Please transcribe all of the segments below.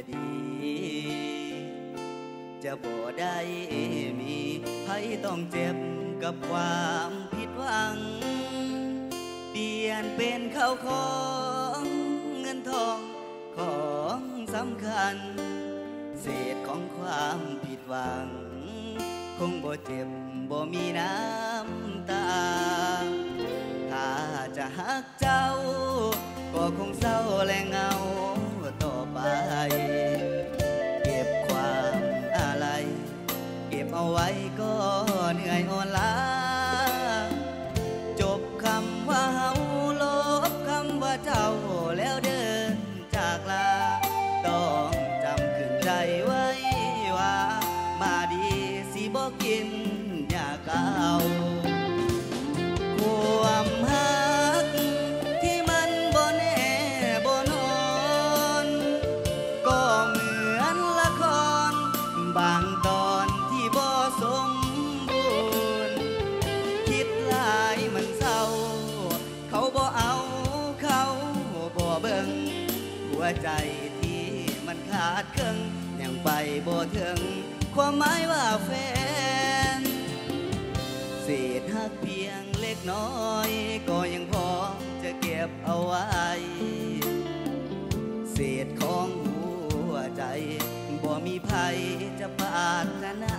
ดีจะบ่ได้มีใครต้องเจ็บกับความผิดหวังเปลี่ยนเป็นข้าวของเงินทองของสำคัญเศษของความผิดหวังคงบ่เจ็บบ่มีน้ำตาถ้าจะหักเจ้าก็คงเศร้าและเหงาต่อไปเก็บความอะไรเก็บเอาไว้ก็เหนื่อยอ่อนล้าจบคำว่าเฮาลบคำว่าเจ้าแล้วเดินจากลาต้องจำขึ้นใจไว้ว่ามาดีสิบ่กินยาเก่าความหักที่มันบ่แน่บ่นอนก็เหมือนละครบางตอนที่บ่สมบูรณ์คิดหลายมันเศร้าเขาบ่เอาเขาบ่เบิ่งหัวใจที่มันขาดครึ่งยังไปบ่ถึงความหมายว่าแฟนเศษหักเพียงเล็กน้อยก็ยังพอจะเก็บเอาไว้เศษของหัวใจบ่มีภัยจะปรารถนา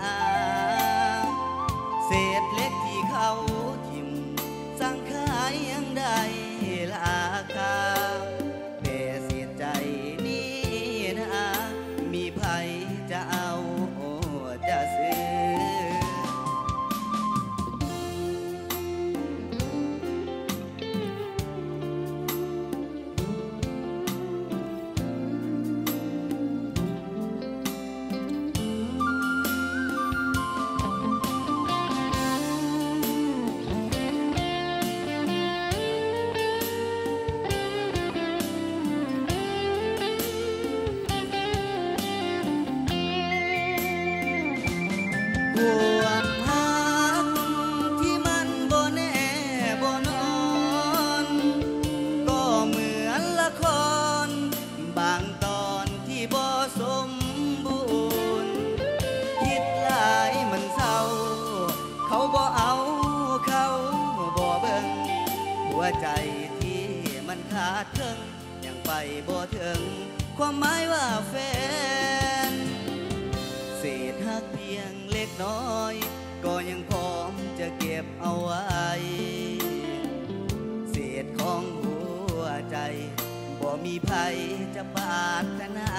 เศษเล็กที่เขาทิ่มสั่งขายยังได้ราคาแต่เสียใจนี้นะมีภัยจะเอาจะซื้อความหักที่มันบ่แน่บ่นอนก็เหมือนละครบางตอนที่บ่สมบูรณ์คิดหลายมันเศร้าเขาบ่เอาเขาบ่เบิ่งหัวใจที่มันขาดครึ่งยังไปบ่ถึงความหมายว่าแฟนเศษหักเพียงเล็กน้อยก็ยังพร้อมจะเก็บเอาไว้เศษของหัวใจบ่มีภัยจะปรารถนา